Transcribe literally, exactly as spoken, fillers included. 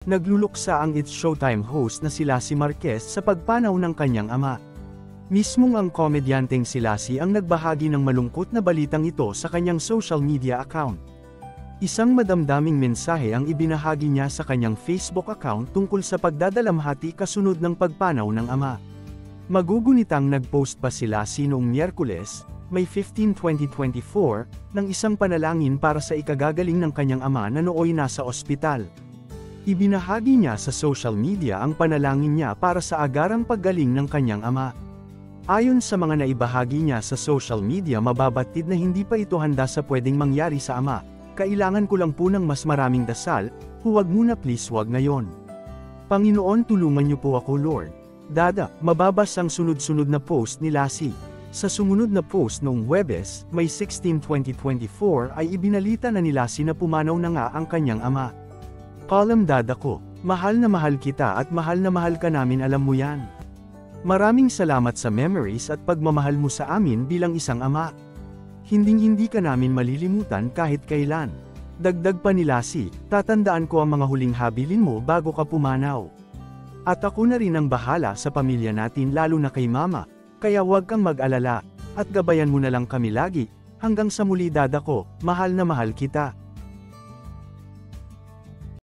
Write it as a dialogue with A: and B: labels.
A: Nagluluksa ang It's Showtime host na si Lassie Marquez sa pagpanaw ng kanyang ama. Mismong ang komedyanteng si Lassie ang nagbahagi ng malungkot na balitang ito sa kanyang social media account. Isang madamdaming mensahe ang ibinahagi niya sa kanyang Facebook account tungkol sa pagdadalamhati kasunod ng pagpanaw ng ama. Magugunitang nag-post pa si Lassie noong Miyerkules, May fifteenth, twenty twenty-four, ng isang panalangin para sa ikagagaling ng kanyang ama na nooy nasa ospital. Ibinahagi niya sa social media ang panalangin niya para sa agarang paggaling ng kanyang ama. Ayon sa mga naibahagi niya sa social media, mababatid na hindi pa ito handa sa pwedeng mangyari sa ama. Kailangan ko lang po ng mas maraming dasal, huwag muna please, wag ngayon. Panginoon, tulungan niyo po ako Lord. Dada, mababas ang sunod-sunod na post ni Lassie. Sa sumunod na post noong Huwebes, May sixteenth, twenty twenty-four ay ibinalita na ni Lassie na pumanaw na nga ang kanyang ama. Column Dada ko, mahal na mahal kita at mahal na mahal ka namin, alam mo yan. Maraming salamat sa memories at pagmamahal mo sa amin bilang isang ama. Hinding-hindi ka namin malilimutan kahit kailan. Dagdag pa ni Lassie, tatandaan ko ang mga huling habilin mo bago ka pumanaw. At ako na rin ang bahala sa pamilya natin, lalo na kay mama. Kaya huwag kang mag-alala, at gabayan mo na lang kami lagi, hanggang sa muli Dada ko, mahal na mahal kita.